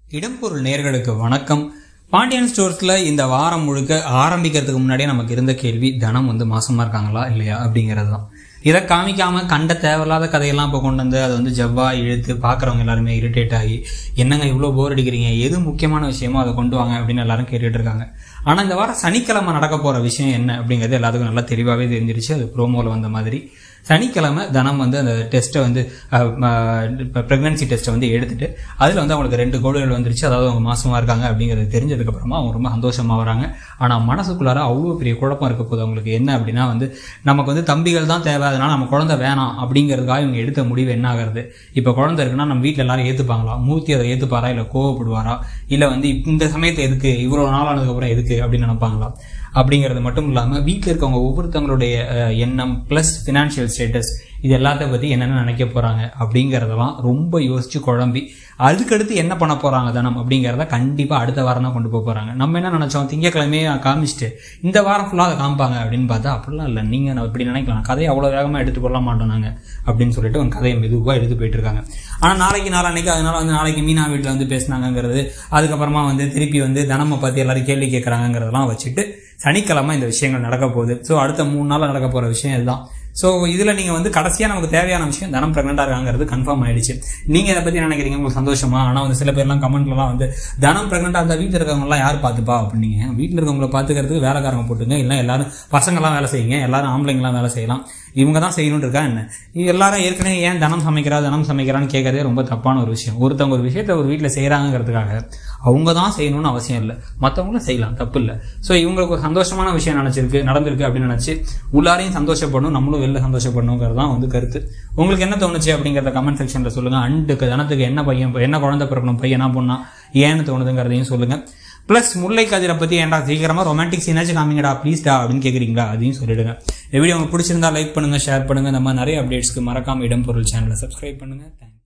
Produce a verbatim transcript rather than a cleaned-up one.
இடம்பொருள் நேயர்களுக்கு வணக்கம். பாண்டியன் ஸ்டோர்ஸ்ல இந்த வாரம் முழுக்க ஆரம்பிக்கிறதுக்கு முன்னாடியே நமக்கு இருந்த கேள்வி, தனம் வந்து மாசமா இருக்காங்களா இல்லையா அப்படிங்கிறது தான். இதை காமிக்காம கண்ட தேவையில்லாத கதையெல்லாம் இப்போ கொண்டு வந்து அதை வந்து ஜவ்வா இழுத்து பார்க்குறவங்க எல்லாருமே இரிட்டேட் ஆகி, என்னங்க இவ்வளோ போர் அடிக்கிறீங்க, எது முக்கியமான விஷயமோ அதை கொண்டு வாங்க அப்படின்னு எல்லாரும் கேட்டுட்டு இருக்காங்க. ஆனால் இந்த வாரம் சனிக்கிழமை நடக்க போகிற விஷயம் என்ன அப்படிங்கிறது எல்லாத்துக்கும் நல்லா தெளிவாகவே தெரிஞ்சிருச்சு. அது ப்ரோமோவில் வந்த மாதிரி சனிக்கிழமை தனம் வந்து அந்த டெஸ்ட்டை வந்து ப்ரெக்னன்சி டெஸ்ட்டை வந்து எடுத்துட்டு அதில் வந்து அவங்களுக்கு ரெண்டு கோடுகள் வந்துருச்சு. அதாவது அவங்க மாசமாக இருக்காங்க அப்படிங்கிறது தெரிஞ்சதுக்கப்புறமா அவங்க ரொம்ப சந்தோஷமாக வராங்க. ஆனால் மனசுக்குள்ளார அவ்வளோ பெரிய குழப்பம் இருக்க போது அவங்களுக்கு. என்ன அப்படின்னா வந்து நமக்கு வந்து தம்பிகள் தான் தேவை, அதனால் நம்ம குழந்தை வேணாம் அப்படிங்கிறதுக்காக இவங்க எடுத்த முடிவு என்ன ஆகிறது. இப்போ குழந்தை இருக்குன்னா நம்ம வீட்டில் எல்லாரும் ஏற்றுப்பாங்களா, மூர்த்தி அதை ஏற்றுப்பாரா, இல்லை கோவப்படுவாரா, இல்லை வந்து இந்த சமயத்தை எதுக்கு இவ்வளோ நாளானதுக்கப்புறம் எதுக்கு அப்படின்னு நினைப்பாங்களா அப்படிங்கிறது மட்டும் இல்லாமல் வீட்டில் இருக்கவங்க ஒவ்வொருத்தவங்களுடைய எண்ணம் ப்ளஸ் ஃபினான்ஷியல் ஸ்டேட்டஸ் இது எல்லாத்த பற்றி என்னென்ன நினைக்க போகிறாங்க அப்படிங்கிறதெல்லாம் ரொம்ப யோசித்து குழம்பி அதுக்கடுத்து என்ன பண்ண போகிறாங்க தனம் அப்படிங்கிறத கண்டிப்பாக அடுத்த வாரம் தான் கொண்டு போக போகிறாங்க. நம்ம என்ன நினச்சோம், திங்கக்கிழமையே காமிச்சிட்டு இந்த வாரம் ஃபுல்லாக அதை காமிப்பாங்க அப்படின்னு பார்த்தா அப்படிலாம் இல்லை. நீங்கள் நான் இப்படி நினைக்கலாம், கதையை அவ்வளோ வேகமாக எடுத்து கொள்ள மாட்டோம் நாங்கள் அப்படின்னு சொல்லிட்டு உங்கள் கதையை மெதுவாக எடுத்து போயிட்டு இருக்காங்க. ஆனால் நாளைக்கு நாளான்னைக்கு அதனால வந்து நாளைக்கு மீனா வீட்டில் வந்து பேசினாங்கிறது, அதுக்கப்புறமா வந்து திருப்பி வந்து தனமை பற்றி எல்லாரும் கேள்வி கேட்குறாங்கிறதெல்லாம் வச்சுட்டு சனிக்கிழமை இந்த விஷயங்கள் நடக்க போகுது. ஸோ அடுத்த மூணு நாள் நடக்க போகிற விஷயம் இதுதான். ஸோ இதில் நீங்கள் வந்து கடைசியாக நமக்கு தேவையான விஷயம் தனம் ப்ரெக்னெண்டாக இருக்காங்கிறது கன்ஃபார்ம் ஆயிடுச்சு. நீங்கள் இதை பற்றி நினைக்கிறீங்க, உங்களுக்கு சந்தோஷமா? ஆனால் வந்து சில பேர்லாம் கமெண்ட்லாம் வந்து தனம் ப்ரெக்னெண்டாக இருந்தால் வீட்டில் இருக்கவங்கலாம் யார் பார்த்துப்பா அப்படின்னீங்க. வீட்டில் இருக்கவங்களை பார்த்துக்கிறதுக்கு வேலைக்காரங்க போட்டுங்க, இல்லை எல்லாரும் பசங்கள்லாம் வேலை செய்யுங்க, எல்லாரும் ஆம்பளைங்களாம் வேலை செய்யலாம், இவங்க தான் செய்யணும்னு இருக்கா என்ன? எல்லாரும் ஏற்கனவே ஏன் தனம் சமைக்கிறா தனம் சமைக்கிறான்னு கேட்கறதே ரொம்ப தப்பான ஒரு விஷயம். ஒருத்தவங்க ஒரு விஷயத்தை ஒரு வீட்டில் செய்கிறாங்கிறதுக்காக அவங்க தான் செய்யணும்னு அவசியம் இல்லை, மற்றவங்களும் செய்யலாம், தப்பு இல்லை. ஸோ இவங்களுக்கு ஒரு சந்தோஷமான விஷயம் நினச்சிருக்கு நடந்திருக்கு அப்படின்னு நினச்சி உள்ளாரையும் சந்தோஷப்படணும், நம்மளும் வெளில சந்தோஷப்படணுங்கிறது தான் வந்து கருத்து. உங்களுக்கு என்ன தோணுச்சு அப்படிங்கிறத கமெண்ட் செக்ஷனில் சொல்லுங்கள். அண்டுக்கு தனத்துக்கு என்ன பையன் என்ன குழந்தை பிறக்கணும், பையனா பொண்ணா, ஏன்னு தோணுதுங்கிறதையும் சொல்லுங்கள். ப்ளஸ் முல்லை கதிரை பற்றி ஏன்டா சீக்கிரமாக ரொமான்டிக் சீனாச்சும் காமிங்கடா ப்ளீஸ்டா அப்படின்னு கேட்குறீங்களா, அதையும் சொல்லிடுங்க. இந்த வீடியோ உங்களுக்கு பிடிச்சிருந்தா லைக் பண்ணுங்கள், ஷேர் பண்ணுங்கள். இந்த மாதிரி நிறைய அப்டேட்ஸ்க்கு மறக்காமல் இடம்பொருள் சேனலை சப்ஸ்கிரைப் பண்ணுங்கள். தேங்க்யூ.